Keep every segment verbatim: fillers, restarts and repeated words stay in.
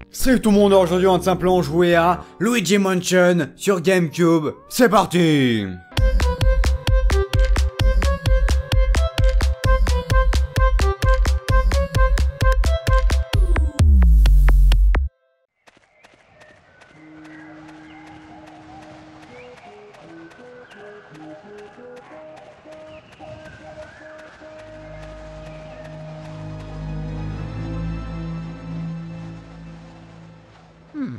Salut tout le monde, aujourd'hui on va simplement jouer à Luigi Mansion sur GameCube. C'est parti! Hmm.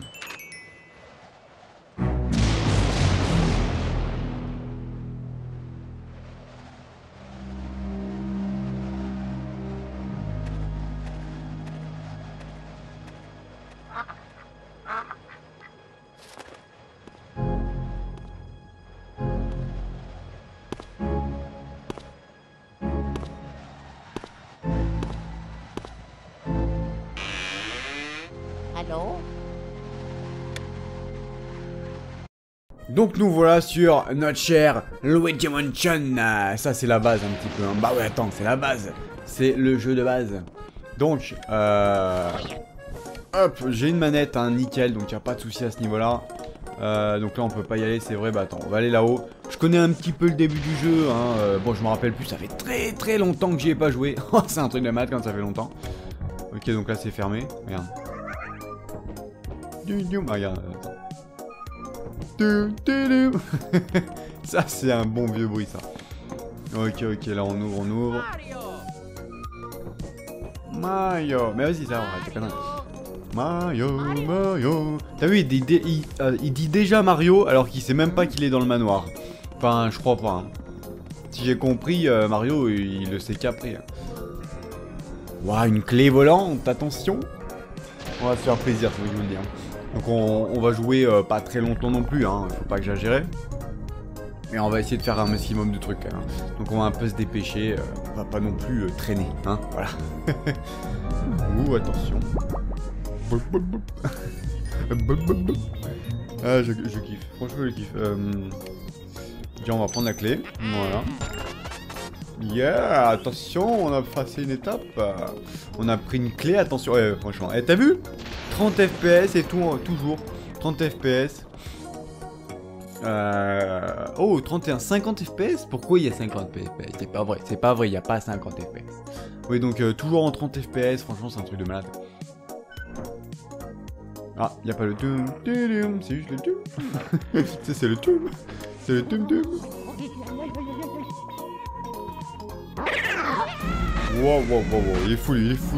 Allô? Donc nous voilà sur notre cher Luigi Mansion. Ah, ça c'est la base un petit peu. Hein. Bah ouais, attends, c'est la base. C'est le jeu de base. Donc, euh... hop, j'ai une manette, hein, nickel, donc il n'y a pas de souci à ce niveau-là. Euh, donc là on peut pas y aller, c'est vrai. Bah attends, on va aller là-haut. Je connais un petit peu le début du jeu. Hein. Euh, bon, je me rappelle plus, ça fait très très longtemps que j'y ai pas joué. C'est un truc de malade quand ça fait longtemps. Ok, donc là c'est fermé. Regarde. Ah, regarde, attends. Ça c'est un bon vieux bruit ça. Ok ok, là on ouvre, on ouvre. Mario. Mais vas-y, ça va, t'es connerie. Mario, Mario. T'as vu, il dit, il, euh, il dit déjà Mario alors qu'il sait même pas qu'il est dans le manoir. Enfin, je crois pas. Hein. Si j'ai compris, euh, Mario il, il le sait qu'après. Hein. Waouh, une clé volante, attention. On va se faire plaisir, faut que je vous le dise. Donc on, on va jouer euh, pas très longtemps non plus, hein, faut pas exagérer. Mais on va essayer de faire un maximum de trucs. Hein. Donc on va un peu se dépêcher, euh, on va pas non plus euh, traîner, hein, voilà. Ouh, attention. Ah, je, je kiffe, franchement je kiffe. Euh... Tiens, on va prendre la clé, voilà. Yeah, attention, on a passé une étape. On a pris une clé, attention, ouais, franchement. Eh, t'as vu? trente F P S et tout, toujours. trente F P S. Euh... Oh, trente et un, cinquante F P S? Pourquoi il y a cinquante F P S? C'est pas vrai, c'est pas vrai, il n'y a pas cinquante F P S. Oui, donc euh, toujours en trente F P S, franchement, c'est un truc de malade. Ah, il n'y a pas le tum, c'est juste le tum. Ça, c'est le tum. C'est le tum tum. Wow, wow, wow, wow, il est fou, il est fou.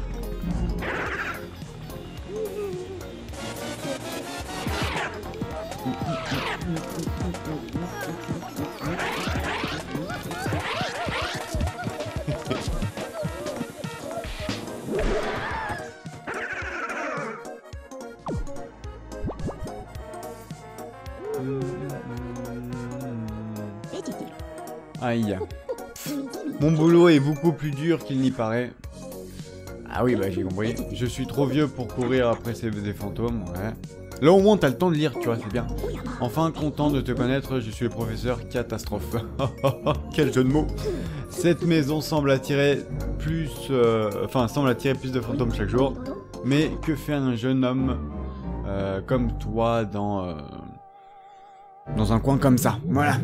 Aïe. Mon boulot est beaucoup plus dur qu'il n'y paraît. Ah oui, bah j'ai compris. Je suis trop vieux pour courir après ces des fantômes, ouais. Là au moins t'as le temps de lire, tu vois, c'est bien. Enfin, content de te connaître, je suis le professeur Catastrophe. Quel jeu de mots. Cette maison semble attirer plus... Euh, enfin, semble attirer plus de fantômes chaque jour. Mais que fait un jeune homme euh, comme toi dans... Euh, dans un coin comme ça, voilà.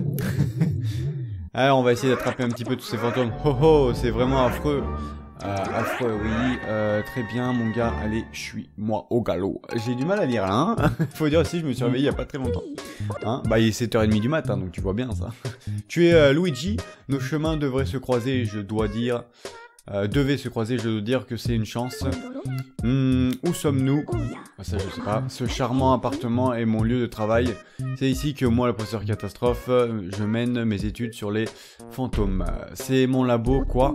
Alors on va essayer d'attraper un petit peu tous ces fantômes. Oh oh, c'est vraiment affreux. Euh, affreux, oui. Euh, très bien, mon gars. Allez, je suis moi au galop. J'ai du mal à lire là, hein. Faut dire aussi, je me suis réveillé il y a pas très longtemps. Hein, bah il est sept heures trente du matin, donc tu vois bien ça. Tu es euh, Luigi. Nos chemins devraient se croiser, je dois dire. Euh, devaient se croiser, je dois dire que c'est une chance. Hmm, où sommes-nous? Ah, ça, je sais pas. Ce charmant appartement est mon lieu de travail. C'est ici que moi, le professeur Catastrophe, je mène mes études sur les fantômes. C'est mon labo, quoi.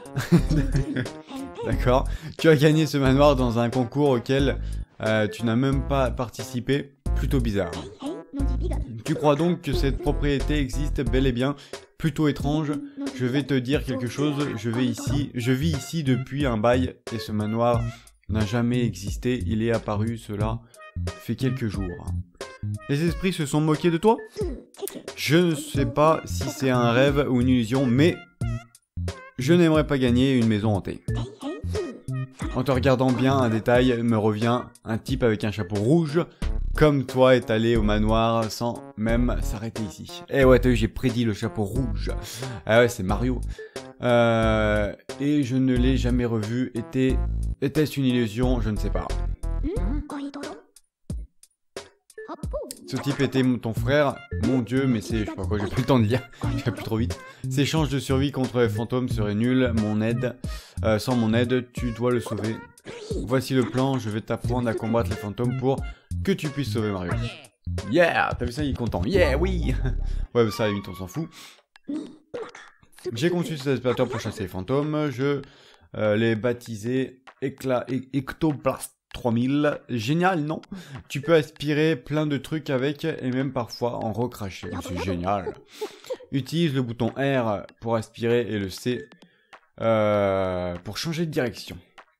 D'accord. Tu as gagné ce manoir dans un concours auquel euh, tu n'as même pas participé. Plutôt bizarre. Tu crois donc que cette propriété existe bel et bien? Plutôt étrange. Je vais te dire quelque chose. Je vais ici, je vis ici depuis un bail et ce manoir n'a jamais existé. Il est apparu, cela fait quelques jours. Les esprits se sont moqués de toi? Je ne sais pas si c'est un rêve ou une illusion, mais je n'aimerais pas gagner une maison hantée. En te regardant bien, un détail me revient. Un type avec un chapeau rouge, comme toi, est allé au manoir sans même s'arrêter ici. Eh ouais, t'as vu, j'ai prédit le chapeau rouge. Ah ouais, c'est Mario. Euh, et je ne l'ai jamais revu. Était, était-ce une illusion? Je ne sais pas. Ce type était ton frère, mon dieu, mais c'est, je sais pas quoi, j'ai plus le temps de lire, je vais plus trop vite. Ces chances de survie contre les fantômes seraient nulles, mon aide, euh, sans mon aide, tu dois le sauver. Voici le plan, je vais t'apprendre à combattre les fantômes pour que tu puisses sauver Mario. Yeah, t'as vu ça, il est content, yeah, oui. Ouais, mais ça, à la limite, on s'en fout. J'ai conçu cet aspirateur pour chasser les fantômes, je euh, l'ai baptisé Éclat, Ectoblast trois mille, génial, non? Tu peux aspirer plein de trucs avec et même parfois en recracher, c'est génial. Utilise le bouton R pour aspirer et le C euh, pour changer de direction.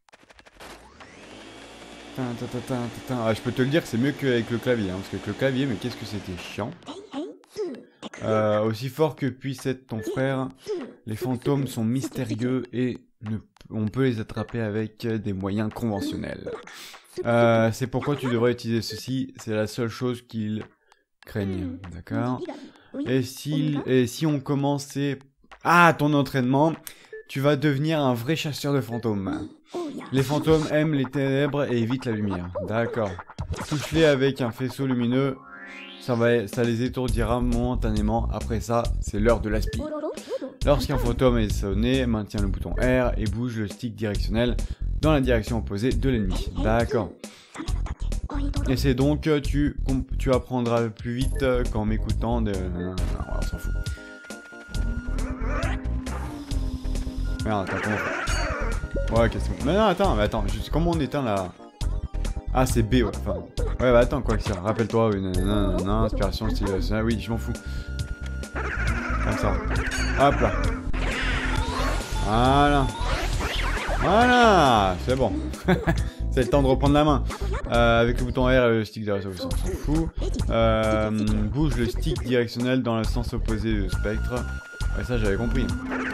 Ah, je peux te le dire, c'est mieux qu'avec le clavier, hein, parce qu'avec le clavier, mais qu'est-ce que c'était chiant. Euh, aussi fort que puisse être ton frère, les fantômes sont mystérieux et ne, on peut les attraper avec des moyens conventionnels. Euh, c'est pourquoi tu devrais utiliser ceci, c'est la seule chose qu'ils craignent, d'accord? Et si, et si on commençait... Ah, ton entraînement, tu vas devenir un vrai chasseur de fantômes. Les fantômes aiment les ténèbres et évitent la lumière, d'accord. Touche-les avec un faisceau lumineux. Ça, va, ça les étourdira momentanément. Après ça, c'est l'heure de l'aspi. Lorsqu'un fantôme est sonné, maintiens le bouton R et bouge le stick directionnel dans la direction opposée de l'ennemi. D'accord. Et c'est donc, tu, tu apprendras plus vite qu'en m'écoutant de... Non, non, on s'en fout. Merde, attends, comment on fait? Ouais, qu'est-ce que... Mais non, attends, mais attends, juste, comment on éteint la... Ah, c'est B, ouais, enfin... Ouais, bah attends, quoi que ça, rappelle-toi, oui, non, non, non, non, inspiration, style, euh, oui, je m'en fous. Comme ça. Hop là. Voilà. Voilà, c'est bon. C'est le temps de reprendre la main. Euh, avec le bouton R et le stick directionnel, on s'en fout. Euh, bouge le stick directionnel dans le sens opposé du spectre. Ouais, ça, j'avais compris.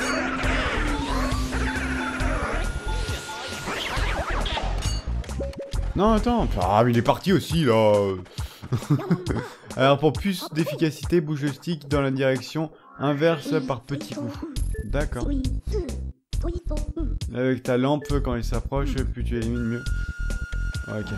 Non, attends. Ah, mais il est parti aussi, là. Alors, pour plus d'efficacité, bouge le stick dans la direction inverse par petits coups. D'accord. Avec ta lampe, quand il s'approche, plus tu élimines, mieux. Ok.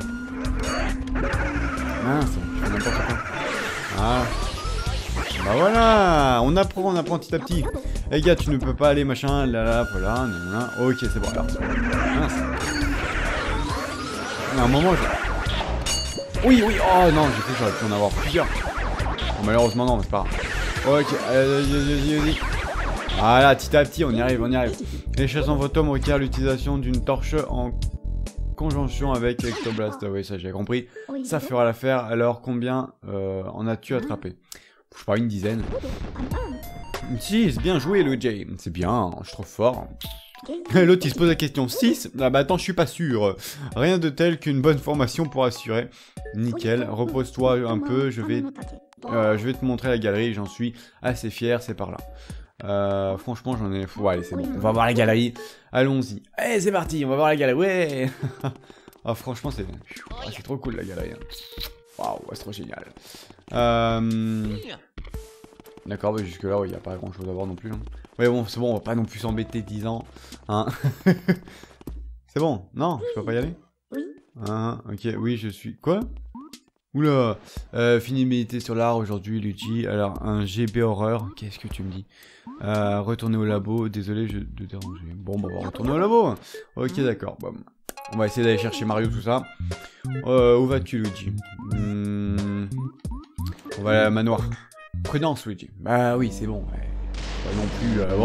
Mince, je fais n'importe quoi. Ah. Bah voilà, on apprend, on apprend petit à petit. Eh hey, gars, tu ne peux pas aller, machin, là, là, voilà, nanana. Ok, c'est bon, alors. Mince. À un moment, je... Oui, oui, oh non, j'ai cru que j'aurais pu en avoir plusieurs. Bon, malheureusement, non, mais c'est pas grave. Ok, vas-y, vas-y. Voilà, petit à petit, on y arrive, on y arrive. Les chasseurs fantômes requièrent l'utilisation d'une torche en conjonction avec Ectoblast. Oui, ça j'ai compris. Ça fera l'affaire. Alors, combien euh, en as-tu attrapé? Je sais pas, une dizaine. Si, c'est bien joué, Luigi. C'est bien, je suis trop fort. L'autre, il se pose la question. six? Ah bah attends, je suis pas sûr. Rien de tel qu'une bonne formation pour assurer. Nickel, repose-toi un peu, je vais, euh, je vais te montrer la galerie, j'en suis assez fier, c'est par là. Euh, franchement, j'en ai... Ouais, allez, c'est bon, on va voir la galerie. Allons-y. Allez, c'est parti, on va voir la galerie, ouais. Ah, franchement, c'est ah, c'est trop cool, la galerie. Waouh, ouais, c'est trop génial. Euh... D'accord, mais jusque-là, il ouais, n'y a pas grand-chose à voir non plus. Hein. Ouais, bon, c'est bon, on va pas non plus s'embêter dix ans. Hein. C'est bon, non, je peux pas y aller? Oui. Ah, ok, oui, je suis... Quoi? Oula, euh, fini de méditer sur l'art aujourd'hui, Luigi. Alors, un G B horreur, qu'est-ce que tu me dis? euh, Retourner au labo, désolé je... de déranger. Bon, bah, on va retourner au labo. Ok, d'accord. Bon. On va essayer d'aller chercher Mario, tout ça. Euh, où vas-tu, Luigi? hmm... On va aller à la manoir. Prudence, Luigi. Bah oui, c'est bon. Ouais. Pas non plus, euh,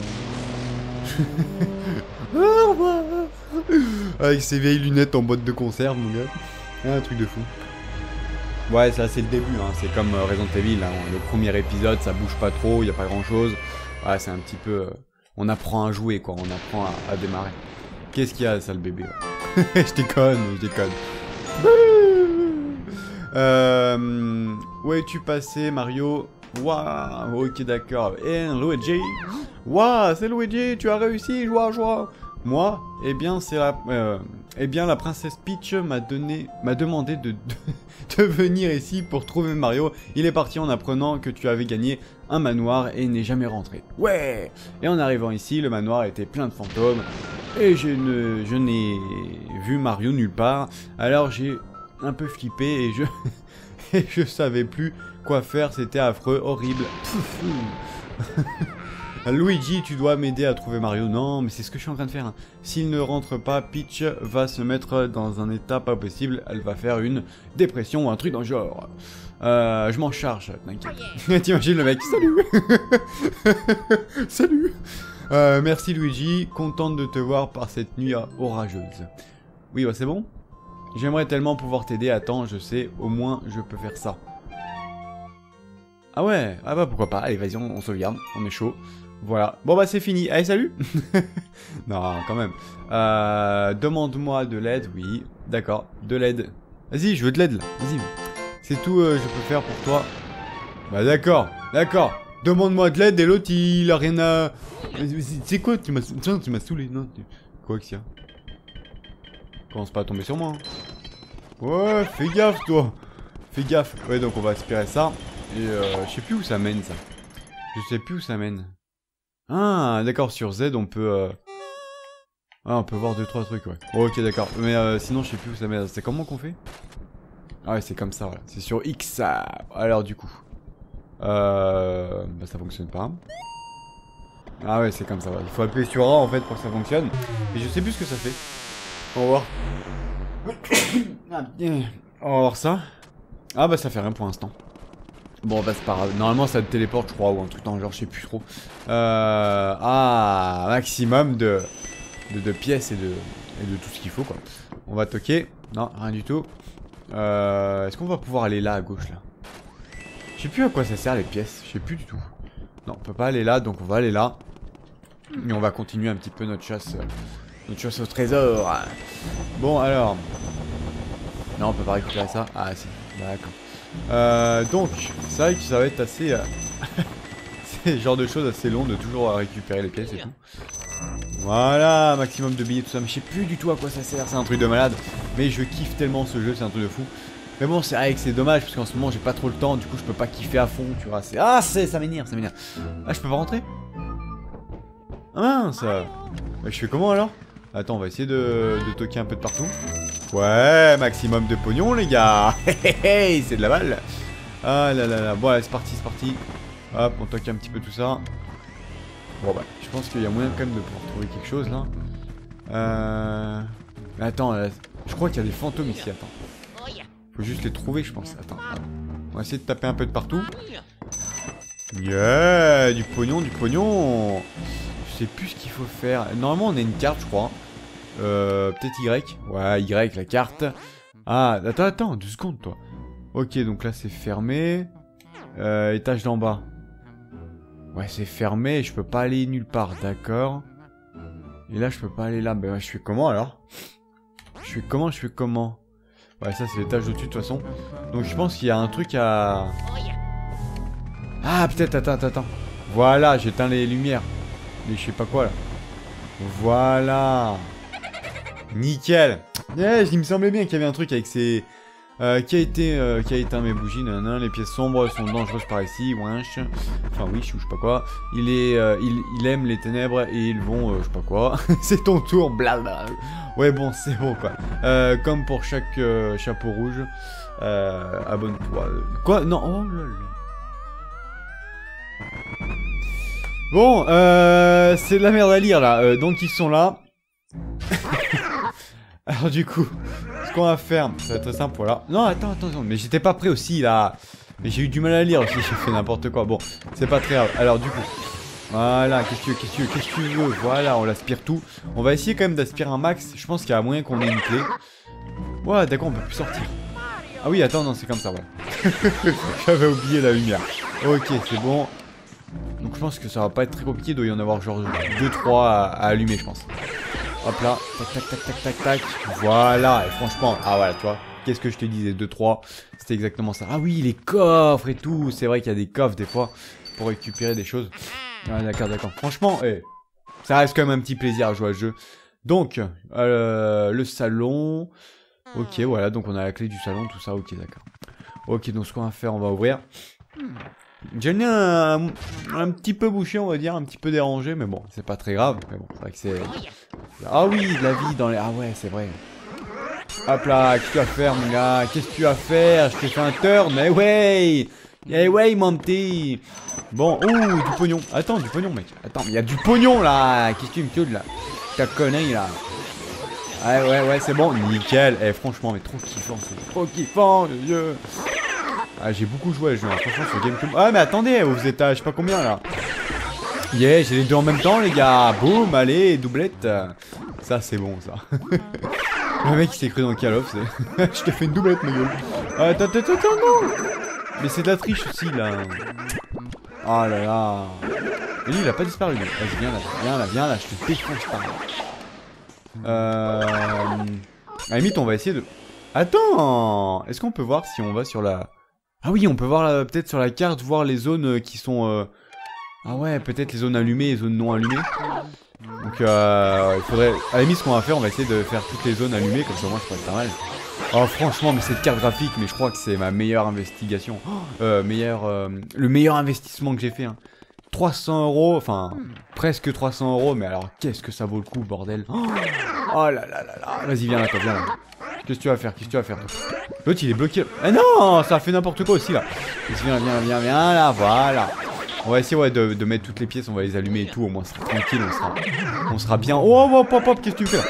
bon. Avec ses vieilles lunettes en boîte de conserve, mon gars. Un truc de fou. Ouais, ça c'est le début, hein. C'est comme euh, Resident Evil, hein. Le premier épisode, ça bouge pas trop, il y a pas grand chose. Ouais, c'est un petit peu... Euh, on apprend à jouer, quoi, on apprend à, à démarrer. Qu'est-ce qu'il y a, ça, le bébé? Je déconne, je déconne. euh, où es-tu passé, Mario? Waouh, ok, d'accord. Et Luigi? Waouh, c'est Luigi, tu as réussi, joie, joie. Moi, eh bien, c'est la, euh, eh bien, la princesse Peach m'a donné, m'a demandé de, de, de venir ici pour trouver Mario. Il est parti en apprenant que tu avais gagné un manoir et n'est jamais rentré. Ouais. Et en arrivant ici, le manoir était plein de fantômes et je ne, je n'ai vu Mario nulle part. Alors j'ai un peu flippé et je, et je savais plus quoi faire. C'était affreux, horrible. Luigi, tu dois m'aider à trouver Mario. Non, mais c'est ce que je suis en train de faire. Hein. S'il ne rentre pas, Peach va se mettre dans un état pas possible. Elle va faire une dépression ou un truc dans le genre. Euh, je m'en charge, t'inquiète. T'imagines le mec. Salut. Salut. Euh, merci Luigi, contente de te voir par cette nuit orageuse. Oui, bah c'est bon. J'aimerais tellement pouvoir t'aider. Attends, je sais, au moins je peux faire ça. Ah ouais, ah bah pourquoi pas. Allez, vas-y, on, on sauvegarde, on est chaud. Voilà. Bon bah c'est fini. Allez, salut. Non, quand même. Euh, Demande-moi de l'aide, oui. D'accord, de l'aide. Vas-y, je veux de l'aide là. Vas-y. C'est tout, euh, je peux faire pour toi. Bah d'accord, d'accord. Demande-moi de l'aide et l'autre il a rien à... C'est quoi? Tu m'as tu m'as saoulé, non? Quoi qu'il y a? Commence pas à tomber sur moi. Hein. Ouais, fais gaffe toi. Fais gaffe. Ouais, donc on va aspirer ça. Et euh, je sais plus où ça mène ça. Je sais plus où ça mène. Ah, d'accord, sur Z on peut... Euh... Ah, on peut voir deux trois trucs, ouais. Oh, ok, d'accord. Mais euh, sinon je sais plus où ça mène. C'est comment qu'on fait? Ah ouais, c'est comme ça, voilà. C'est sur X, ça. Alors du coup... Euh... Bah ça fonctionne pas. Ah ouais, c'est comme ça, voilà. Il faut appuyer sur A en fait pour que ça fonctionne. Et je sais plus ce que ça fait. On va voir. On va voir ça. Ah bah ça fait rien pour l'instant. Bon bah c'est pas grave. Normalement ça te téléporte je crois ou un truc dans le genre, je sais plus trop. Euh... Ah, maximum de... de, de pièces et de... et de tout ce qu'il faut quoi. On va toquer. Non, rien du tout. Euh... Est-ce qu'on va pouvoir aller là à gauche là? Je sais plus à quoi ça sert les pièces. Je sais plus du tout. Non, on peut pas aller là, donc on va aller là. Et on va continuer un petit peu notre chasse... Euh... Notre chasse au trésor. Bon alors... Non, on peut pas récupérer ça. Ah si, d'accord. Euh, donc, c'est vrai que ça va être assez... Euh... c'est le genre de choses assez long de toujours récupérer les pièces et tout. Voilà, maximum de billets, tout ça. Mais je sais plus du tout à quoi ça sert, c'est un truc de malade. Mais je kiffe tellement ce jeu, c'est un truc de fou. Mais bon, c'est vrai que c'est dommage, parce qu'en ce moment, j'ai pas trop le temps. Du coup, je peux pas kiffer à fond, tu vois. Ah, ça m'énerve, ça m'énerve. Ah, je peux pas rentrer? Ah mince. Bah, je fais comment alors? Attends, on va essayer de, de toquer un peu de partout. Ouais, maximum de pognon, les gars. C'est de la balle. Ah là là là. Bon, allez, c'est parti, c'est parti. Hop, on toque un petit peu tout ça. Bon, bah, je pense qu'il y a moyen quand même de pouvoir trouver quelque chose, là. Euh... Attends, là, je crois qu'il y a des fantômes ici, attends. Faut juste les trouver, je pense. Attends. On va essayer de taper un peu de partout. Yeah, du pognon, du pognon. Je sais plus ce qu'il faut faire. Normalement, on a une carte, je crois. Euh, peut-être Y. Ouais, Y, la carte. Ah, attends, attends, deux secondes, toi. Ok, donc là, c'est fermé. Euh, étage d'en bas. Ouais, c'est fermé, je peux pas aller nulle part, d'accord. Et là, je peux pas aller là. Bah, je fais comment, alors? Je fais comment, je fais comment? Ouais, ça, c'est l'étage au-dessus, de toute façon. Donc, je pense qu'il y a un truc à... Ah, peut-être, attends, attends, attends. Voilà, j'éteins les lumières. Les je sais pas quoi, là. Voilà. Nickel. Yeah, il me semblait bien qu'il y avait un truc avec ces... Euh, qui a été, euh, qui a éteint mes bougies, nanana, les pièces sombres sont dangereuses par ici, winch. Enfin oui, je sais pas quoi. Il est, euh, il, il aime les ténèbres et ils vont, euh, je sais pas quoi. C'est ton tour, blablabla. Ouais bon, c'est bon quoi. Euh, comme pour chaque euh, chapeau rouge, euh, abonne-toi. Quoi? Non, oh là là. Bon, euh, c'est de la merde à lire là. Euh, donc ils sont là. Alors du coup, ce qu'on va faire, ça va être très simple, voilà. Non, attends, attends, attends, mais j'étais pas prêt aussi là. Mais j'ai eu du mal à lire aussi, j'ai fait n'importe quoi. Bon, c'est pas très grave. Alors du coup, voilà, qu'est-ce que tu veux, qu'est-ce que tu veux, qu'est-ce que tu veux. Voilà, on l'aspire tout. On va essayer quand même d'aspirer un max. Je pense qu'il y a moyen qu'on ait une clé. Ouais, d'accord, on peut plus sortir. Ah oui, attends, non, c'est comme ça, voilà. J'avais oublié la lumière. Ok, c'est bon. Donc je pense que ça va pas être très compliqué, il doit y en avoir genre deux trois à, à allumer, je pense. Hop là, tac tac tac tac tac tac. Voilà, et franchement, ah voilà, tu vois, qu'est-ce que je te disais, deux trois, c'était exactement ça. Ah oui, les coffres et tout, c'est vrai qu'il y a des coffres des fois pour récupérer des choses. Ah d'accord, d'accord. Franchement, eh, ça reste quand même un petit plaisir à jouer à ce jeu. Donc, euh, le salon. Ok, voilà, donc on a la clé du salon, tout ça, ok, d'accord. Ok, donc ce qu'on va faire, on va ouvrir. J'ai le nez un, un petit peu bouché, on va dire, un petit peu dérangé, mais bon, c'est pas très grave. Mais bon, c'est vrai que c'est... Ah oui, de la vie dans les... Ah ouais, c'est vrai. Hop là, qu'est-ce que tu vas faire, mon gars? Qu'est-ce que tu vas faire? Je t'ai fait un turn, mais ouais! Eh ouais, mon petit! Bon, ouh, du pognon. Attends, du pognon, mec. Attends, mais il y a du pognon, là! Qu'est-ce que tu me tues, là? Ta connerie, là. Ouais, ouais, ouais, c'est bon, nickel. Eh, franchement, mais trop kiffant, c'est trop kiffant, le jeu. Ah, j'ai beaucoup joué à ce jeu, hein. Franchement, sur GameCube. Ah, mais attendez, vous êtes à je sais pas combien, là. Yeah, j'ai les deux en même temps, les gars. Boum, allez, doublette. Ça, c'est bon, ça. Le mec, il s'est cru dans Call of, c'est... Je t'ai fait une doublette, ma gueule. Ah, attends, attends, attends, non. Mais c'est de la triche aussi, là. Oh là là. Et lui, il a pas disparu, lui. Vas-y, viens là, viens là, viens là, je te défonce pas. Euh... À la limite, on va essayer de... Attends. Est-ce qu'on peut voir si on va sur la... Ah oui, on peut voir euh, peut-être sur la carte, voir les zones euh, qui sont... Euh... Ah ouais, peut-être les zones allumées et les zones non allumées. Donc euh, il faudrait... À la limite, ce qu'on va faire, on va essayer de faire toutes les zones allumées, comme ça moi je pourrais être pas mal. Oh franchement, mais cette carte graphique, mais je crois que c'est ma meilleure investigation. Oh, euh, meilleur, euh, le meilleur investissement que j'ai fait. Hein. trois cents euros, enfin presque trois cents euros, mais alors qu'est-ce que ça vaut le coup, bordel. Oh, oh là là là là. Vas-y, viens là, toi, viens là. Qu'est-ce que tu vas faire? Qu'est-ce que tu vas faire? L'autre il est bloqué. Ah non, ça a fait n'importe quoi aussi là. Viens, viens, viens, viens là, voilà. On va essayer ouais, de, de mettre toutes les pièces, on va les allumer et tout, au moins c'est tranquille, on sera, on sera bien. Oh, hop, hop, hop, qu'est-ce que tu fais là?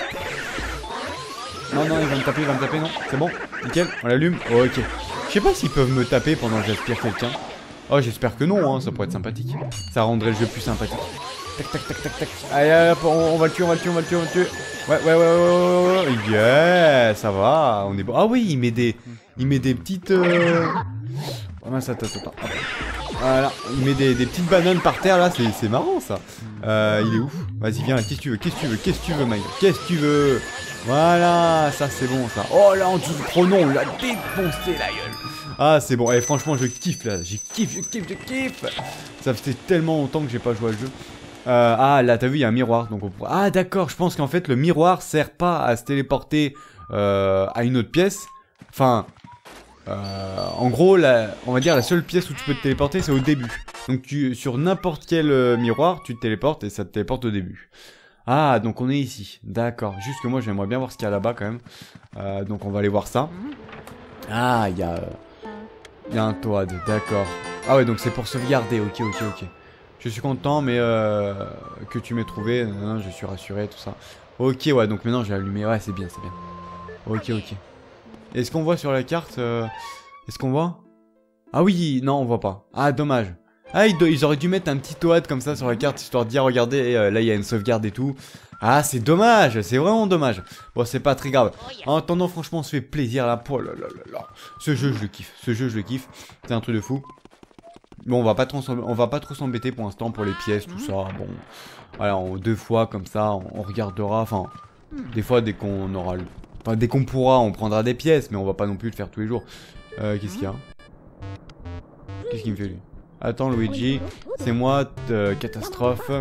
Non, non, il va me taper, il va me taper, non? C'est bon? Nickel, on l'allume? Oh, ok. Je sais pas s'ils peuvent me taper pendant que j'aspire quelqu'un. Oh, j'espère que non, hein, ça pourrait être sympathique. Ça rendrait le jeu plus sympathique. Tac, tac, tac, tac, tac. Allez, hop, on, on va le tuer, on va le tuer, on va le tuer, on va le tuer. Ouais, ouais, ouais, ouais, ouais, ouais, yeah, ça va, on est bon. Ah oui, il met des, il met des petites... Euh... Oh mince, attends, attends, attends. Voilà, il met des, des petites bananes par terre là, c'est marrant ça. Euh, il est ouf. Vas-y, viens là, qu'est-ce que tu veux, qu'est-ce que tu veux, qu'est-ce que tu veux, Mike, qu'est-ce que tu veux. Voilà, ça c'est bon ça. Oh là, en dessous du pronom, on l'a défoncé la gueule. Ah, c'est bon, et franchement, je kiffe là, je kiffe, je kiffe, je kiffe. Ça fait tellement longtemps que j'ai pas joué à le jeu. Euh, ah, là, t'as vu, il y a un miroir, donc on pourra... Ah, d'accord, je pense qu'en fait, le miroir sert pas à se téléporter euh, à une autre pièce. Enfin... Euh, en gros, la, on va dire la seule pièce où tu peux te téléporter, c'est au début. Donc tu, sur n'importe quel euh, miroir, tu te téléportes et ça te téléporte au début. Ah, donc on est ici. D'accord. Juste que moi, j'aimerais bien voir ce qu'il y a là-bas quand même. Euh, donc on va aller voir ça. Ah, il y a... Il y a un toad, d'accord. Ah ouais, donc c'est pour sauvegarder. Ok, ok, ok. Je suis content, mais euh, que tu m'aies trouvé. Non, non, je suis rassuré, tout ça. Ok, ouais, donc maintenant j'ai allumé. Ouais, c'est bien, c'est bien. Ok, ok. Est-ce qu'on voit sur la carte euh... Est-ce qu'on voit? Ah oui, non, on voit pas. Ah, dommage. Ah, ils, ils auraient dû mettre un petit toad comme ça sur la carte, histoire de dire, regardez, euh, là, il y a une sauvegarde et tout. Ah, c'est dommage, c'est vraiment dommage. Bon, c'est pas très grave. En attendant, franchement, on se fait plaisir, là. Oh là là là là. Ce jeu, je le kiffe. Ce jeu, je le kiffe. C'est un truc de fou. Bon, on va pas trop, on va pas trop s'embêter pour l'instant pour les pièces, tout ça. Bon, voilà, en deux fois, comme ça, on, on regardera. Enfin, des fois, dès qu'on aura le... Enfin, dès qu'on pourra, on prendra des pièces, mais on va pas non plus le faire tous les jours. Euh, qu'est-ce qu'il y a? Qu'est-ce qu'il me fait, lui? Attends, Luigi, c'est moi, euh, catastrophe.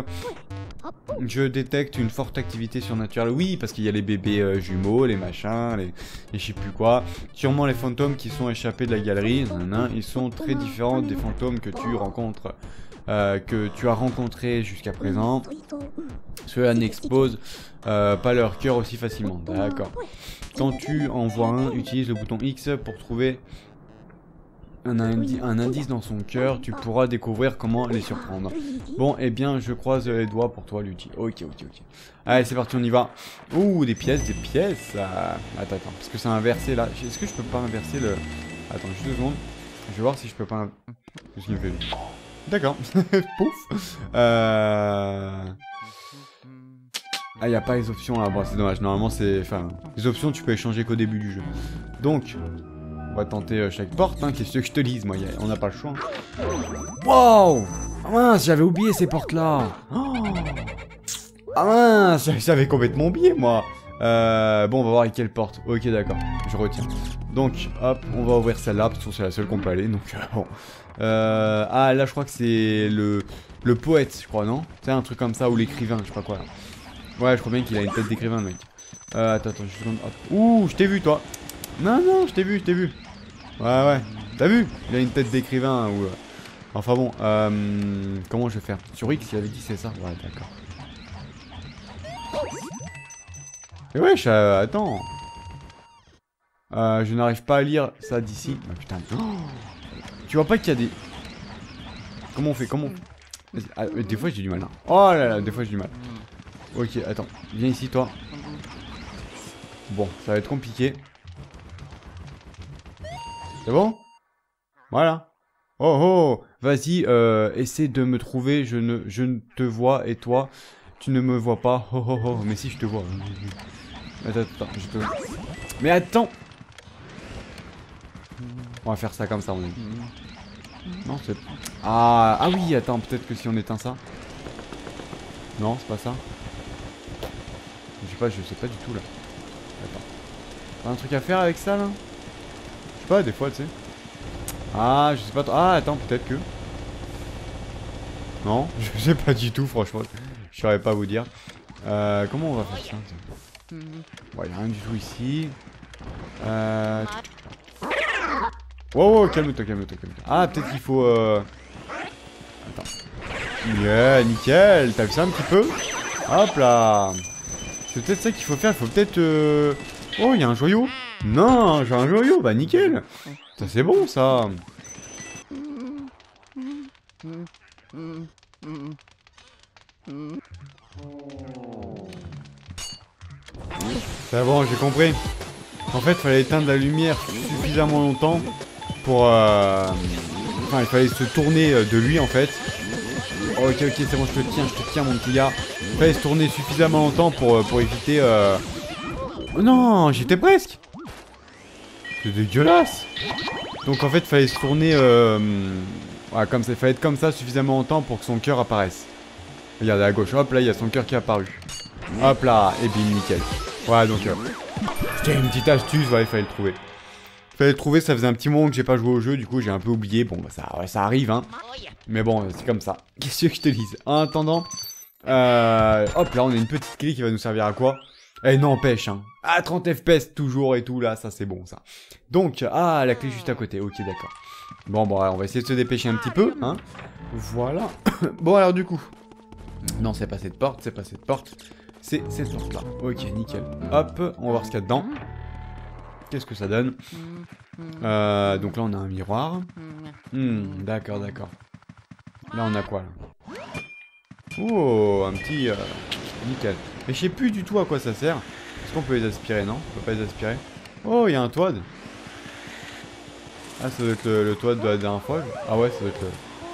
Je détecte une forte activité surnaturelle. Oui, parce qu'il y a les bébés euh, jumeaux, les machins, les... et je sais plus quoi. Sûrement les fantômes qui sont échappés de la galerie. Nanana, ils sont très différents des fantômes que tu rencontres, euh, que tu as rencontrés jusqu'à présent. Ceux-là n'exposent euh, pas leur cœur aussi facilement. D'accord. Quand tu en vois un, utilise le bouton X pour trouver un, indi un indice dans son cœur. Tu pourras découvrir comment les surprendre. Bon, eh bien, je croise les doigts pour toi, Luigi. Ok, ok, ok. Allez, c'est parti, on y va. Ouh, des pièces, des pièces. Ah, attends, attends, parce que c'est inversé là. Est-ce que je peux pas inverser le... Attends, juste deux secondes. Je vais voir si je peux pas... Qu'est-ce qu'il me fait, lui? D'accord. Pouf. Euh... Ah, il n'y a pas les options là, bon c'est dommage, normalement c'est... Enfin, les options tu peux échanger qu'au début du jeu. Donc, on va tenter euh, chaque porte, hein, qu'est-ce que je te lise, moi, a... on n'a pas le choix. Hein. Wow. Ah mince, j'avais oublié ces portes là. Oh. Ah mince, j'avais complètement oublié moi. Euh, bon, on va voir avec quelle porte. Ok, d'accord, je retiens. Donc, hop, on va ouvrir celle-là, parce que c'est la seule qu'on peut aller, donc euh, bon. Euh, ah, là je crois que c'est le... Le poète, je crois, non? C'est un truc comme ça, ou l'écrivain, je sais pas quoi. Ouais, je crois bien qu'il a une tête d'écrivain, le mec. Euh, attends, attends, juste une seconde. Hop. Ouh, je t'ai vu, toi. Non, non, je t'ai vu, je t'ai vu. Ouais, ouais. T'as vu? Il a une tête d'écrivain ou... Enfin bon, euh... comment je vais faire? Sur X, il avait dit c'est ça? Ouais, d'accord. Mais wesh, euh, attends. Euh, je n'arrive pas à lire ça d'ici. Oh, putain. Oh, tu vois pas qu'il y a des... Comment on fait? Comment on... Ah, des fois j'ai du mal. Hein. Oh là là, des fois j'ai du mal. Ok, attends. Viens ici, toi. Bon, ça va être compliqué. C'est bon? Voilà. Oh oh, vas-y, euh, essaie de me trouver. Je ne, je ne te vois et toi, tu ne me vois pas. Oh oh oh, mais si je te vois. Attends, attends, je te... Mais attends. On va faire ça comme ça, on est. Non, c'est... Ah, ah oui, attends, peut-être que si on éteint ça. Non, c'est pas ça. Je sais pas, je sais pas du tout là. Attends. T'as un truc à faire avec ça là? Je sais pas, des fois, tu sais. Ah, je sais pas. Ah, attends, peut-être que. Non, je sais pas du tout, franchement. Je saurais pas vous dire. Euh, comment on va faire ça? Bon, y'a rien du tout ici. Euh. Wow, wow, calme-toi, calme-toi, calme-toi. Ah, peut-être qu'il faut. Euh... Attends. Yeah, nickel. T'as vu ça un petit peu? Hop là. C'est peut-être ça qu'il faut faire. Il faut peut-être. Euh... Oh, il y a un joyau. Non, j'ai un joyau. Bah, nickel. Ça, c'est bon, ça. C'est bon, j'ai compris. En fait, il fallait éteindre la lumière suffisamment longtemps pour... Euh... Enfin, il fallait se tourner de lui, en fait. Oh, ok, ok, c'est bon, je te tiens, je te tiens, mon petit gars. Il fallait se tourner suffisamment longtemps pour, pour éviter... Euh... Oh non, j'étais presque. C'est dégueulasse. Donc, en fait, il fallait se tourner... Euh... Ouais, comme ça, il fallait être comme ça suffisamment longtemps pour que son cœur apparaisse. Regardez à gauche, hop là, il y a son cœur qui est apparu. Hop là, et bim, nickel. Ouais, donc... Euh... C'était une petite astuce, voilà, il fallait le trouver. Il fallait le trouver, ça faisait un petit moment que j'ai pas joué au jeu, du coup j'ai un peu oublié. Bon, bah ça, ouais, ça arrive, hein. Mais bon, c'est comme ça. Qu'est-ce que je te dise? En attendant, euh, hop là, on a une petite clé qui va nous servir à quoi? Eh, n'empêche, hein. Ah, trente F P S toujours et tout, là, ça c'est bon, ça. Donc, ah, la clé juste à côté, ok, d'accord. Bon, bon, on va essayer de se dépêcher un petit peu, hein. Voilà. Bon, alors du coup... Non, c'est pas cette porte, c'est pas cette porte. C'est cette porte-là. Ok, nickel. Hop, on va voir ce qu'il y a dedans. Qu'est-ce que ça donne? euh, Donc là, on a un miroir. Hmm, d'accord, d'accord. Là, on a quoi, là? Oh, un petit... Euh... Nickel. Mais je sais plus du tout à quoi ça sert. Est-ce qu'on peut les aspirer? Non, on peut pas les aspirer. Oh, il y a un toad. Ah, ça doit être le, le toad de la dernière fois. Ah ouais, ça doit être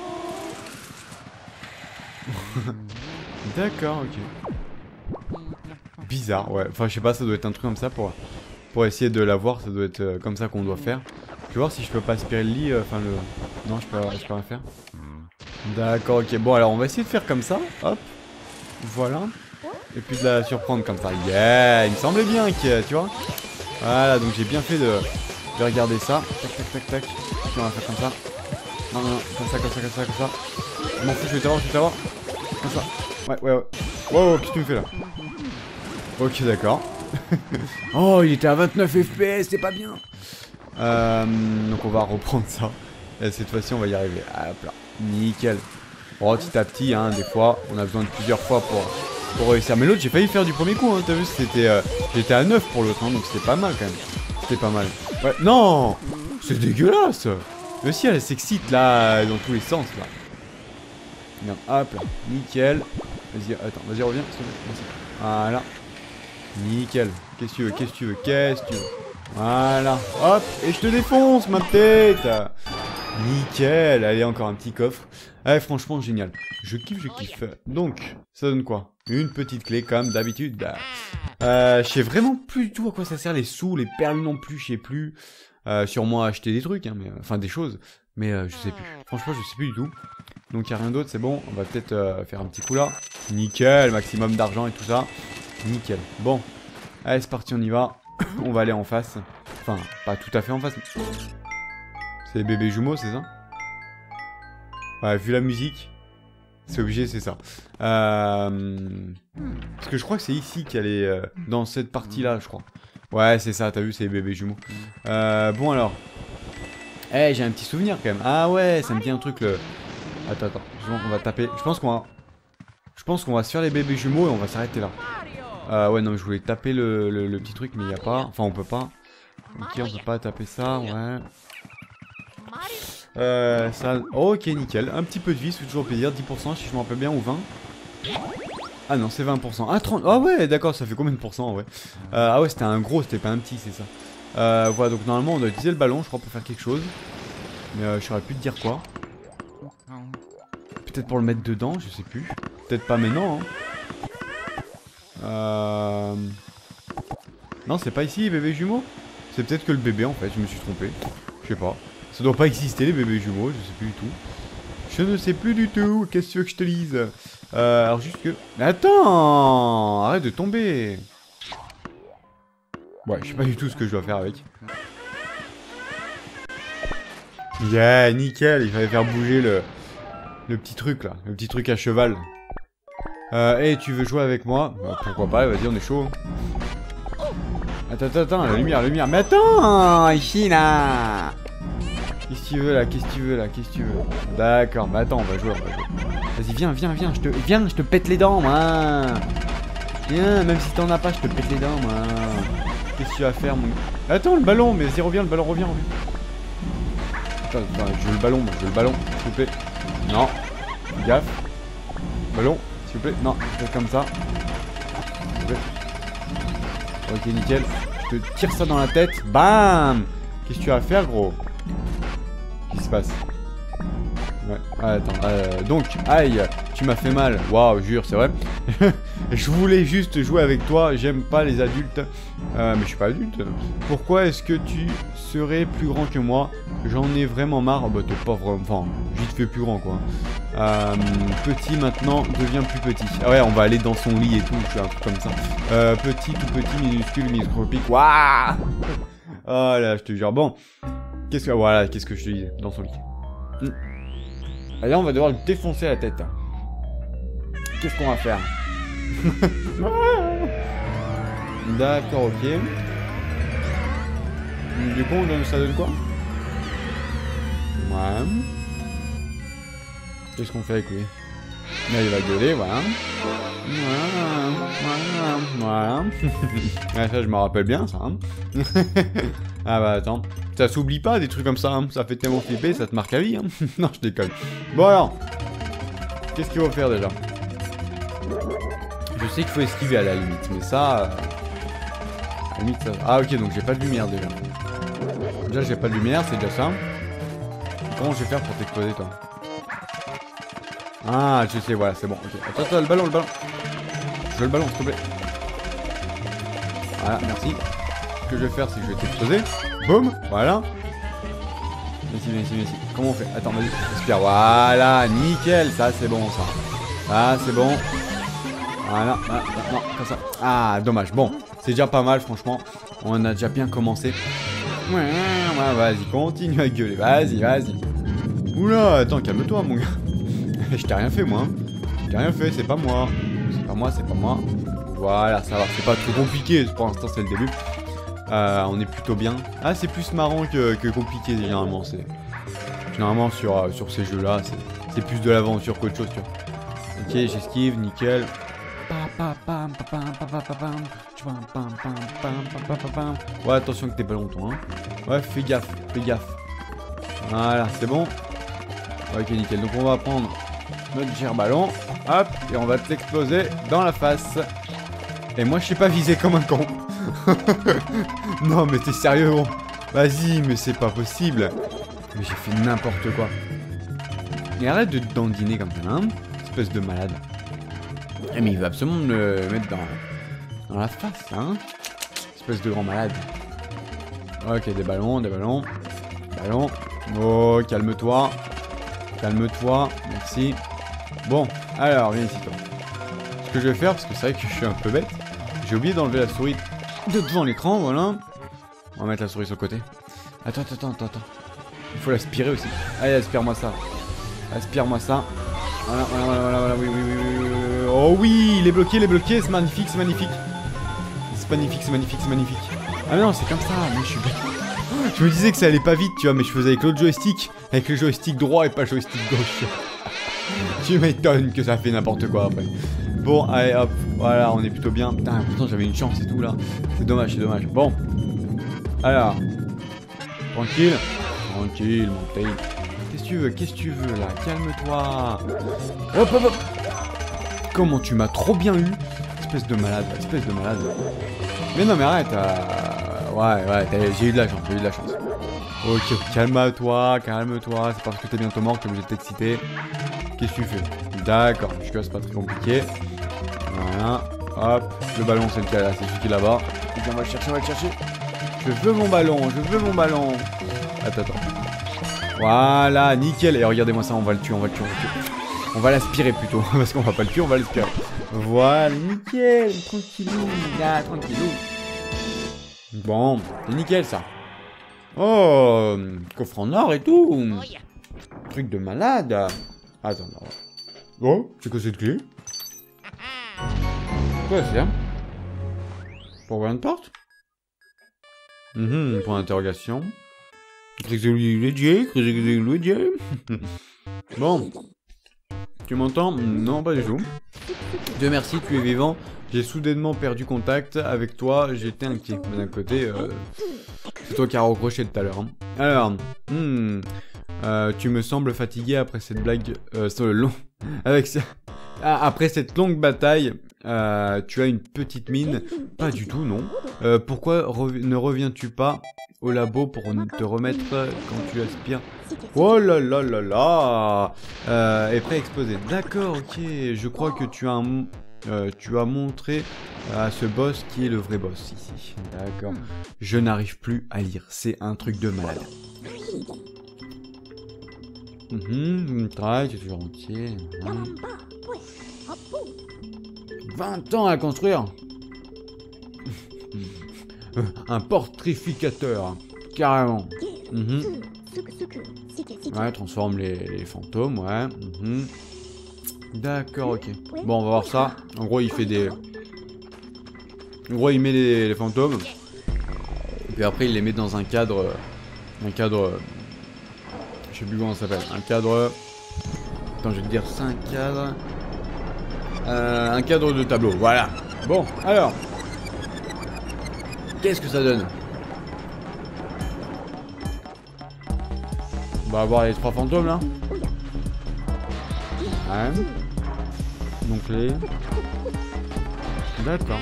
le... D'accord, ok. Bizarre, ouais. Enfin, je sais pas, ça doit être un truc comme ça pour, pour essayer de l'avoir. Ça doit être euh, comme ça qu'on doit faire. Je vais voir si je peux pas aspirer le lit. Enfin, euh, le... Non, je peux, je peux rien faire. D'accord, ok. Bon, alors on va essayer de faire comme ça. Hop. Voilà. Et puis de la surprendre comme ça. Yeah, il me semblait bien que, tu vois. Voilà, donc j'ai bien fait de, de regarder ça. Tac, tac, tac, tac. Puis on va faire comme ça. Non, non, non. Comme ça, comme ça, comme ça, comme ça. Je m'en fous, je vais t'avoir, je vais t'avoir. Comme ça. Ouais, ouais, ouais. Wow, qu'est-ce que tu me fais là? Ok, d'accord. Oh, il était à vingt-neuf F P S, c'est pas bien. Euh, donc on va reprendre ça. Et cette fois-ci, on va y arriver. Hop là. Nickel. Bon, petit à petit, hein, des fois, on a besoin de plusieurs fois pour, pour réussir. Mais l'autre, j'ai failli faire du premier coup, hein, t'as vu, c'était... Euh, j'étais à neuf pour l'autre, hein, donc c'était pas mal quand même. C'était pas mal. Ouais, non, c'est dégueulasse. Le ciel, elle s'excite là, dans tous les sens, là. Bien, hop là, nickel. Vas-y, attends, vas-y, reviens. Voilà. Nickel. Qu'est-ce que tu veux, qu'est-ce que tu veux, qu'est-ce que tu veux. Voilà. Hop, et je te défonce, ma tête. Nickel. Allez, encore un petit coffre. Eh, franchement, génial. Je kiffe, je kiffe. Donc, ça donne quoi? Une petite clé, comme d'habitude. Euh, je sais vraiment plus du tout à quoi ça sert, les sous, les perles non plus, je sais plus. Euh, sûrement acheter des trucs, hein, mais, enfin des choses. Mais euh, je sais plus. Franchement, je sais plus du tout. Donc, il n'y a rien d'autre, c'est bon. On va peut-être euh, faire un petit coup là. Nickel, maximum d'argent et tout ça. Nickel. Bon. Allez, c'est parti, on y va. On va aller en face. Enfin, pas tout à fait en face. Mais... c'est les bébés jumeaux, c'est ça? Ouais, vu la musique. C'est obligé, c'est ça. Euh... Parce que je crois que c'est ici qu'elle est... Euh, dans cette partie-là, je crois. Ouais, c'est ça, t'as vu, c'est les bébés jumeaux. Euh, bon, alors. Eh, hey, j'ai un petit souvenir, quand même. Ah ouais, ça me dit un truc, le... Attends, attends. On va taper. Je pense qu'on va... Je pense qu'on va se faire les bébés jumeaux et on va s'arrêter là. Euh, ouais, non, mais je voulais taper le, le, le petit truc, mais il n'y a pas. Enfin, on peut pas. Ok, on peut pas taper ça, ouais. Euh, ça... Oh, ok, nickel. Un petit peu de vie, c'est toujours plaisir. dix pour cent si je me rappelle bien, ou vingt. Ah non, c'est vingt pour cent. Ah, trente. Ah ouais, d'accord, ça fait combien de pourcents, ouais. Euh, ah ouais, c'était un gros, c'était pas un petit, c'est ça. Euh, voilà, donc normalement, on doit utiliser le ballon, je crois, pour faire quelque chose. Mais euh, je saurais plus te dire quoi. Peut-être pour le mettre dedans, je sais plus. Peut-être pas maintenant, hein. Euh... Non, c'est pas ici, les bébés jumeaux. C'est peut-être que le bébé, en fait, je me suis trompé. Je sais pas. Ça doit pas exister, les bébés jumeaux, je sais plus du tout. Je ne sais plus du tout, qu'est-ce que tu veux que je te dise? Euh, alors juste que... Mais attends! Arrête de tomber! Ouais, je sais pas du tout ce que je dois faire avec. Yeah, nickel, il fallait faire bouger le... Le petit truc, là. Le petit truc à cheval. Euh, hey, tu veux jouer avec moi? Bah, pourquoi pas, vas-y, on est chaud. Attends, attends, attends, la lumière, la lumière. Mais attends, ici, là. Qu'est-ce que tu veux, là? Qu'est-ce que tu veux, là? Qu'est-ce que tu veux? D'accord, mais attends, on va jouer, on va jouer. Vas-y, viens, viens, viens, je te... Viens, je te pète les dents, moi. Viens, même si t'en as pas, je te pète les dents, moi. Qu'est-ce que tu vas faire, mon... Attends, le ballon, mais vas-y, reviens, le ballon, reviens, reviens. Attends, attends, je veux le ballon, moi, je veux le ballon, s'il vous plaît. Non. Gaffe. Ballon, s'il vous plaît. Non, fais comme ça. S'il vous plaît. Ok, nickel. Je te tire ça dans la tête. Bam! Qu'est-ce que tu vas faire, gros? Qu'est-ce qui se passe? Ouais, attends. Euh, donc, aïe, tu m'as fait mal. Waouh, jure, c'est vrai. Je voulais juste jouer avec toi. J'aime pas les adultes. Euh, mais je suis pas adulte. Pourquoi est-ce que tu serais plus grand que moi? J'en ai vraiment marre. Bah, t'es pas vraiment. Enfin, vite fait plus grand, quoi. Euh, petit maintenant devient plus petit. Ah ouais, on va aller dans son lit et tout. Je fais un truc comme ça. Euh, petit, tout petit, minuscule, microscopique. Waouh! Oh là, je te jure. Bon. Qu'est-ce que. Voilà, qu'est-ce que je te disais dans son lit. Hmm. Et là, on va devoir le défoncer la tête. Qu'est-ce qu'on va faire? D'accord, ok. Du coup, on donne, ça donne quoi? Ouais. Qu'est-ce qu'on fait avec lui? Là, il va gueuler, voilà. Voilà, voilà, voilà. Ça, je me rappelle bien, ça. Hein. Ah bah, attends. Ça s'oublie pas, des trucs comme ça. Hein. Ça fait tellement flipper, ça te marque à vie. Hein. Non, je déconne. Bon, alors. Qu'est-ce qu'il faut faire, déjà? Je sais qu'il faut esquiver à la limite, mais ça... Euh... À la limite, ça... Ah, ok, donc j'ai pas de lumière, déjà. Déjà, j'ai pas de lumière, c'est déjà ça. Comment je vais faire pour t'exploser, toi? Ah, je sais, voilà, c'est bon, ok. Attends, attends, le ballon, le ballon. Je veux le ballon, s'il te plaît. Voilà, merci. Ce que je vais faire, c'est que je vais t'exploser. Boum, voilà. Merci, merci, merci. Comment on fait? Attends, vas-y, respire. Voilà, nickel, ça, c'est bon, ça. Ah, c'est bon. Voilà, voilà, non, comme ça. Ah, dommage. Bon, c'est déjà pas mal, franchement. On a déjà bien commencé. Ouais, ouais, vas-y, continue à gueuler. Vas-y, vas-y. Oula, attends, calme-toi, mon gars. Je t'ai rien fait, moi. Hein. Je t'ai rien fait, c'est pas moi. C'est pas moi, c'est pas moi. Voilà, ça va. C'est pas trop compliqué. Pour l'instant, c'est le début. Euh, on est plutôt bien. Ah, c'est plus marrant que, que compliqué, généralement. C'est généralement, sur, euh, sur ces jeux-là, c'est plus de l'aventure qu'autre chose, tu vois. Ok, j'esquive, nickel. Ouais, attention que t'es pas longtemps, hein. Ouais, fais gaffe, fais gaffe. Voilà, c'est bon. Ok, nickel. Donc, on va prendre notre gerballon. Hop, et on va te l'exploser dans la face. Et moi, je sais pas viser comme un con. Non, mais t'es sérieux, gros? Vas-y, mais c'est pas possible. Mais j'ai fait n'importe quoi. Et arrête de dandiner comme ça, hein. Espèce de malade. Eh, mais il veut absolument me le mettre dans, dans la face, hein. Espèce de grand malade. Ok, des ballons, des ballons. Ballons. Oh, calme-toi. Calme-toi, merci. Bon, alors, viens ici, toi. Ce que je vais faire, parce que c'est vrai que je suis un peu bête, j'ai oublié d'enlever la souris de devant l'écran, voilà. On va mettre la souris sur le côté. Attends, attends, attends, attends. Il faut l'aspirer aussi. Allez, aspire-moi ça. Aspire-moi ça. Voilà, voilà, voilà, voilà, voilà, oui, oui, oui, oui, oui, oui. Oh oui, il est bloqué, il est bloqué, c'est magnifique, c'est magnifique. C'est magnifique, c'est magnifique, c'est magnifique. Ah non, c'est comme ça, mais je suis bête. Je me disais que ça allait pas vite, tu vois, mais je faisais avec l'autre joystick, avec le joystick droit et pas le joystick gauche. Tu m'étonnes que ça fait n'importe quoi après. Bon, allez hop, voilà, on est plutôt bien. Putain, pourtant j'avais une chance et tout là. C'est dommage, c'est dommage. Bon. Alors. Tranquille. Tranquille, mon tail. Qu'est-ce que tu veux, qu'est-ce que tu veux là? Calme-toi. Hop, hop, hop. Comment tu m'as trop bien eu. Espèce de malade, espèce de malade. Mais non, mais arrête. Euh... Ouais, ouais, j'ai eu de la chance, j'ai eu de la chance. Ok, calme-toi, calme-toi. C'est parce que t'es bientôt mort que t'es obligé de t'exciter. Qu'est-ce que tu fais? D'accord, jusque là c'est pas très compliqué. Voilà, hop, le ballon c'est lequel là, c'est celui qui est là-bas. On va le chercher, on va le chercher. Je veux mon ballon, je veux mon ballon. Attends, attends. Voilà, nickel. Et regardez-moi ça, on va le tuer, on va le tuer, on va le tuer. On va l'aspirer plutôt, parce qu'on va pas le tuer, on va l'aspirer. Voilà, nickel, tranquillou, là, tranquillou. Bon, c'est nickel ça. Oh, coffre en or et tout. Truc de malade. Attends, non. Oh, c'est quoi cette clé? Quoi c'est ça? Pour ouvrir une porte? Mhm, point d'interrogation. Bon. Tu m'entends? Non, pas du tout. Dieu merci, tu es vivant. J'ai soudainement perdu contact avec toi, j'étais inquiet. Mais d'un côté, euh, c'est toi qui as recroché tout à l'heure. Hein. Alors, hmm, euh, tu me sembles fatigué après cette blague... Euh, sur le long... Avec ça... Ah, après cette longue bataille, euh, tu as une petite mine. Pas du tout, non. Euh, pourquoi rev ne reviens-tu pas au labo pour te remettre quand tu aspires? Oh là là là là euh, est prêt à exploser. D'accord, ok. Je crois que tu as, un, euh, tu as montré à ce boss qui est le vrai boss ici. D'accord. Je n'arrive plus à lire. C'est un truc de malade. Mmh, travail, c'est toujours entier. Mmh. vingt ans à construire. Un portrificateur, carrément. Mmh. Ouais, transforme les, les fantômes, ouais. Mmh. D'accord, ok. Bon, on va voir ça. En gros, il fait des... En gros, il met les, les fantômes. Et puis après, il les met dans un cadre... Un cadre... Je sais plus comment ça s'appelle. Un cadre... Attends, je vais te dire cinq cadres... Euh, un cadre de tableau, voilà. Bon, alors... Qu'est-ce que ça donne? On va avoir les trois fantômes, là. Ouais. Donc les... D'accord.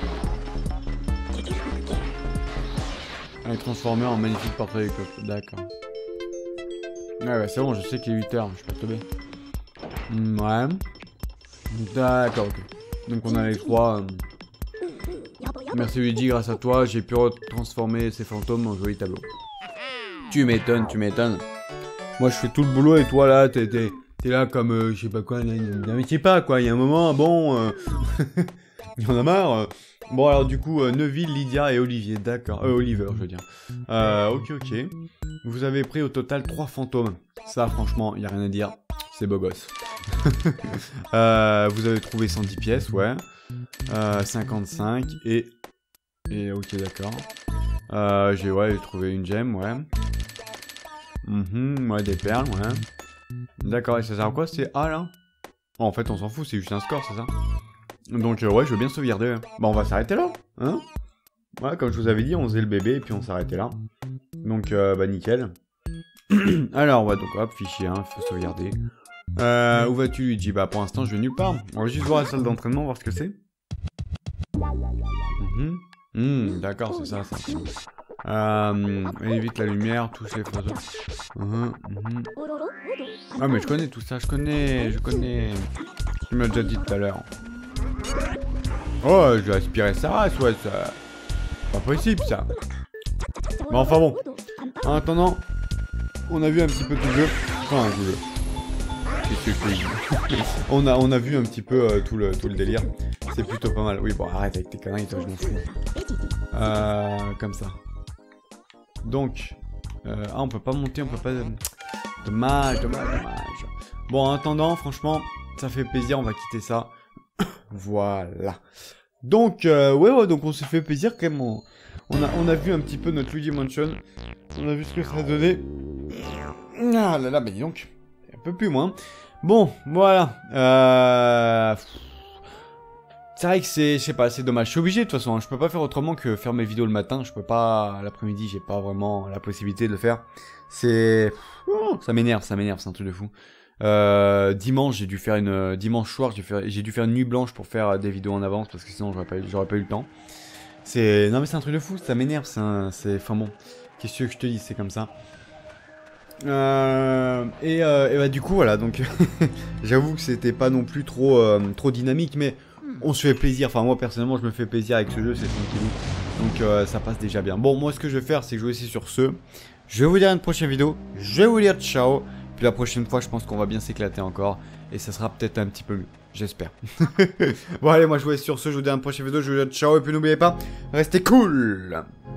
Elle est transformée en magnifique portrait d'école. D'accord. Ouais, ouais, c'est bon, je sais qu'il est huit heures, je peux te tomber. Ouais. D'accord, ok. Donc on a les trois. Euh... Merci Luigi, grâce à toi, j'ai pu transformer ces fantômes en jolis tableaux. Tu m'étonnes, tu m'étonnes. Moi je fais tout le boulot et toi là, t'es là comme, euh, je sais pas quoi, mais sais pas quoi, il y a un moment, bon, euh... il y en a marre. Euh... Bon alors du coup, euh, Neville, Lydia et Olivier, d'accord, euh, Oliver je veux dire. Euh, ok, ok. Vous avez pris au total trois fantômes. Ça franchement, il n'y a rien à dire, c'est beau gosse. euh, vous avez trouvé cent dix pièces, ouais. Euh, cinquante-cinq et... Et ok, d'accord. Euh, j'ai ouais, trouvé une gemme, ouais. Mm-hmm, ouais, des perles, ouais. D'accord, et ça sert à quoi? C'est A, là? Oh, en fait, on s'en fout, c'est juste un score, c'est ça? Donc, euh, ouais, je veux bien sauvegarder. Bah, on va s'arrêter là, hein? Ouais, comme je vous avais dit, on faisait le bébé, et puis on s'arrêtait là. Donc, euh, bah, nickel. Alors, ouais, donc, hop, fichier un, faut sauvegarder. Euh, où vas-tu, Luigi? Bah, pour l'instant, je vais nulle part. On va juste voir la salle d'entraînement, voir ce que c'est. Mmh. Mmh, d'accord, c'est ça, ça. Euh, évite la lumière, touche les photos. Mmh, mmh. Ah, mais je connais tout ça, je connais, je connais. Tu m'as déjà dit tout à l'heure. Oh, je vais aspirer sa race, ouais, ça... Pas possible, ça. Mais enfin bon. En attendant, on a vu un petit peu tout le jeu. Enfin, tout le jeu. on, a, on a vu un petit peu euh, tout, le, tout le délire. C'est plutôt pas mal. Oui, bon, arrête avec tes conneries, toi, je m'en fous. Euh, comme ça. Donc, euh, ah, on peut pas monter, on peut pas... Dommage, dommage, dommage. Bon, en attendant, franchement, ça fait plaisir, on va quitter ça. Voilà. Donc, euh, ouais, ouais, donc on s'est fait plaisir quand même. On, on, a, on a vu un petit peu notre Luigi Mansion. On a vu ce que ça donnait. Ah là là, bah dis donc. Un peu plus moins. Bon, voilà. Euh... C'est vrai que c'est, je sais pas, c'est dommage. Je suis obligé de toute façon. Hein. Je peux pas faire autrement que faire mes vidéos le matin. Je peux pas, l'après-midi, j'ai pas vraiment la possibilité de le faire. C'est... Ça m'énerve, ça m'énerve, c'est un truc de fou. Euh, dimanche, j'ai dû faire une... Dimanche soir, j'ai, fait... j'ai dû faire une nuit blanche pour faire des vidéos en avance parce que sinon j'aurais pas, eu... j'aurais pas eu le temps. C'est... Non mais c'est un truc de fou, ça m'énerve, c'est un... c'est... Enfin bon, qu'est-ce que je te dis, c'est comme ça. Euh... Et, euh... Et bah du coup, voilà, donc... J'avoue que c'était pas non plus trop, euh... trop dynamique, mais... On se fait plaisir, enfin moi personnellement je me fais plaisir avec ce jeu, c'est tranquille. Donc euh, ça passe déjà bien. Bon, moi ce que je vais faire, c'est que je vais essayer sur ce. Je vais vous dire à une prochaine vidéo, je vais vous dire ciao. Puis la prochaine fois, je pense qu'on va bien s'éclater encore. Et ça sera peut-être un petit peu mieux, j'espère. Bon allez, moi je vous laisse sur ce, je vous dis à une prochaine vidéo, je vous dis ciao. Et puis n'oubliez pas, restez cool.